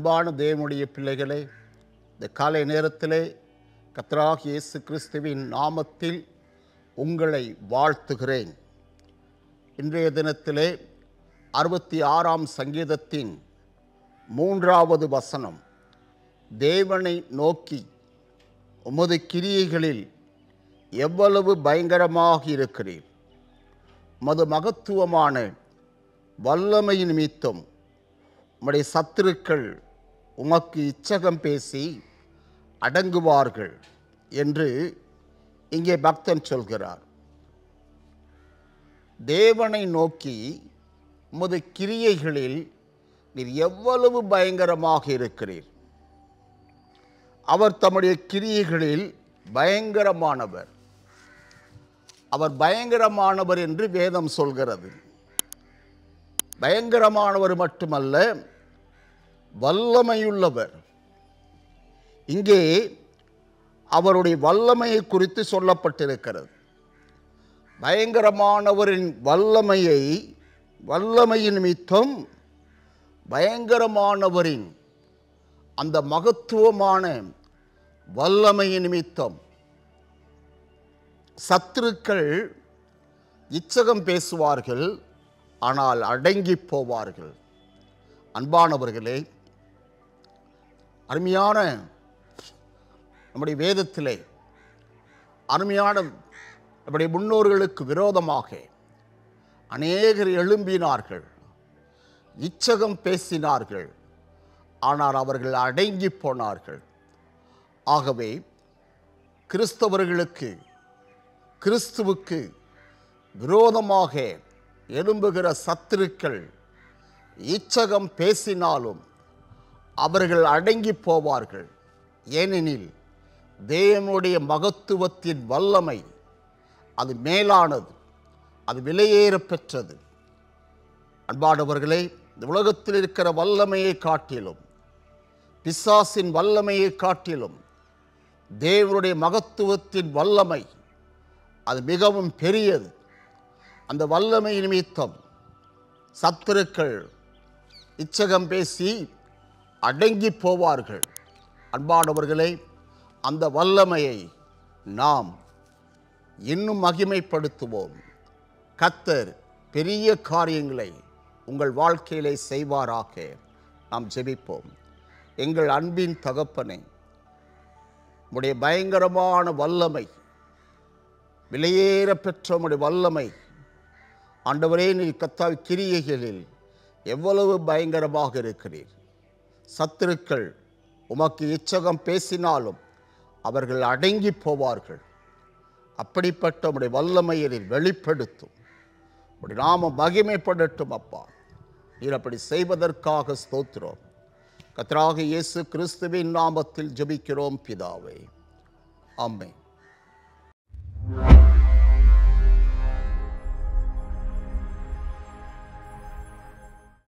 அன்பான தேவனுடைய பிள்ளைகளே, இந்த காலை நேரத்திலே கர்த்தராகிய இயேசு கிறிஸ்துவின் நாமத்தில் உங்களை வாழ்த்துகிறேன். இன்றைய தினத்திலே 66ஆம் சங்கீதத்தின் 3வது வசனம், தேவனை நோக்கி உமது கிரியைகளில் எவ்வளவு பயங்கரமாக இருக்கிறீர், உமது மகத்துவமான வல்லமை நிமித்தம் உம்முடைய சத்துருக்கள் உமக்கு இச்சகம் பேசி அடங்குவார்கள் என்று இங்கே பக்தன் சொல்கிறார். தேவனை நோக்கி உமது கிரியைகளில் நீர் எவ்வளவு பயங்கரமாக இருக்கிறீர். அவர் தம்முடைய கிரியைகளில் பயங்கரமானவர். அவர் பயங்கரமானவர் என்று வேதம் சொல்கிறது. பயங்கரமானவர் மட்டுமல்ல, வல்லமையுள்ளவர். இங்கே அவருடைய வல்லமையை குறித்து சொல்லப்பட்டிருக்கிறது. பயங்கரமானவரின் வல்லமையின் நிமித்தம் பயங்கரமானவரின் அந்த மகத்துவமான வல்லமையின் நிமித்தம் சத்துருக்கள் இச்சகம் பேசுவார்கள், ஆனால் அடங்கி போவார்கள். அன்பானவர்களே, அருமையான நம்முடைய வேதத்திலே அருமையான நம்முடைய முன்னோர்களுக்கு விரோதமாக அநேகர் எழும்பினார்கள், இச்சகம் பேசினார்கள், ஆனால் அவர்கள் அடங்கி போனார்கள். ஆகவே கிறிஸ்துவுக்கு விரோதமாக எழும்புகிற சத்துருக்கள் இச்சகம் பேசினாலும் அவர்கள் அடங்கி போவார்கள். ஏனெனில் தேவனுடைய மகத்துவத்தின் வல்லமை அது மேலானது, அது விலையேற பெற்றது. அன்பானவர்களே, இந்த உலகத்தில் இருக்கிற வல்லமையை காட்டிலும், பிசாசின் வல்லமையை காட்டிலும் தேவனுடைய மகத்துவத்தின் வல்லமை அது மிகவும் பெரியது. அந்த வல்லமை நிமித்தம் சத்துருக்கள் இச்சகம் பேசி அடங்கி போவார்கள். அன்பானவர்களே, அந்த வல்லமையை நாம் இன்னும் மகிமைப்படுத்துவோம். கர்த்தர் பெரிய காரியங்களை உங்கள் வாழ்க்கையிலே செய்வாராக. நாம் ஜெபிப்போம். எங்கள் அன்பின் தகப்பனே, உம்முடைய பயங்கரமான வல்லமை, விலையேற பெற்ற உம்முடைய வல்லமை, ஆண்டவரே, நீர் கர்த்தாவே கிரியைகளில் எவ்வளவு பயங்கரமாக இருக்கிறீர். சத்துருக்கள் உமக்கு இச்சகம் பேசினாலும் அவர்கள் அடங்கி போவார்கள். அப்படிப்பட்ட உம்முடைய வல்லமையை நீர் வெளிப்படுத்தும். உம்முடைய நாமம் மகிமைப்படட்டும் அப்பா. நீர் அப்படி செய்வதற்காக ஸ்தோத்திரம். கர்த்தராகிய இயேசு கிறிஸ்துவின் நாமத்தில் ஜெபிக்கிறோம் பிதாவே. ஆமென்.